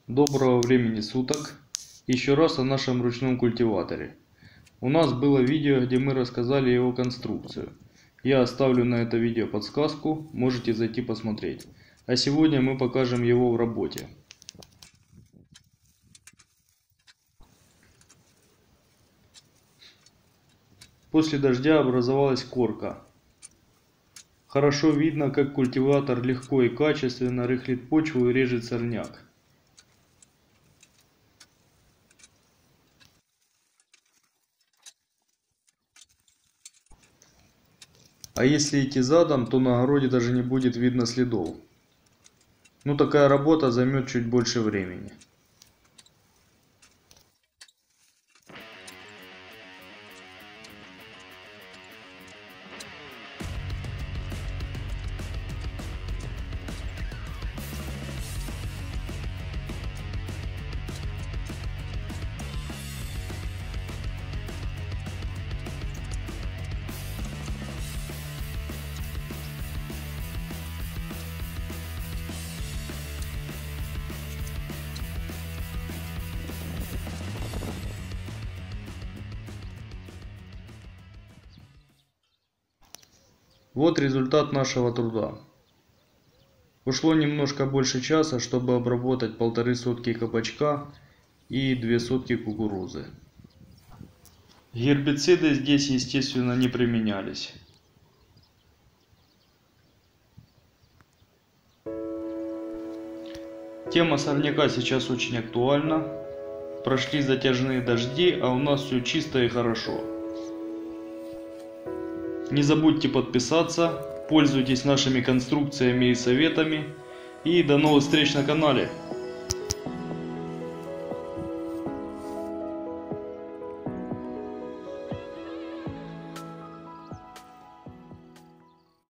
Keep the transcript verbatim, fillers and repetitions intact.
Доброго времени суток! Еще раз о нашем ручном культиваторе. У нас было видео, где мы рассказали его конструкцию. Я оставлю на это видео подсказку, можете зайти посмотреть. А сегодня мы покажем его в работе. После дождя образовалась корка. Хорошо видно, как культиватор легко и качественно рыхлит почву и режет сорняк. А если идти задом, то на огороде даже не будет видно следов. Ну, такая работа займет чуть больше времени. Вот результат нашего труда. Ушло немножко больше часа, чтобы обработать полторы сотки кабачка и две сотки кукурузы. Гербициды здесь, естественно, не применялись. Тема сорняка сейчас очень актуальна. Прошли затяжные дожди, а у нас все чисто и хорошо. Не забудьте подписаться, пользуйтесь нашими конструкциями и советами. И до новых встреч на канале.